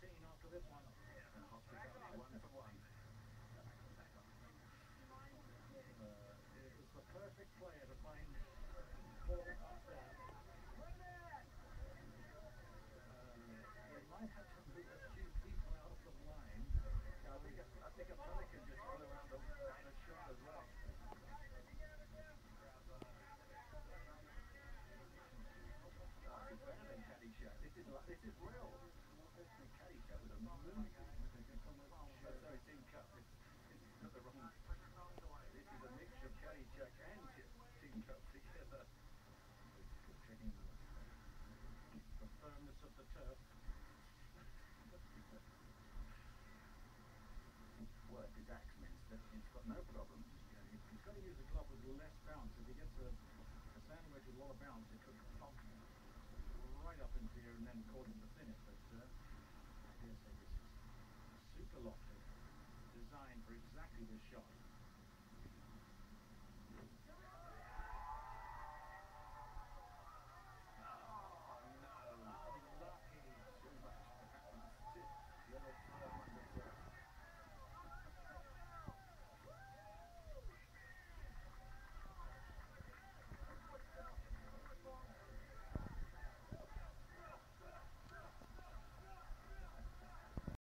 after this one. And hospitality 1 for 1. It was the perfect player to find ball up there. They might have to move a few people out of the line. I think a pelican just flew out of shot as well. Better than Caddyshack. This is real. Caddyshack with a moon. Sorry, Team Cup. It's got the wrong. This is a mixture of Caddyshack and Team Cup together. Checking the firmness of the turf. Work his Axminster. He's got no problems. He's got to use a club with less bounce. If he gets a sandwich with a lot of bounce, it could pop right up into here and then cause him to thin it. But I dare say this is super lofted, designed for exactly this shot.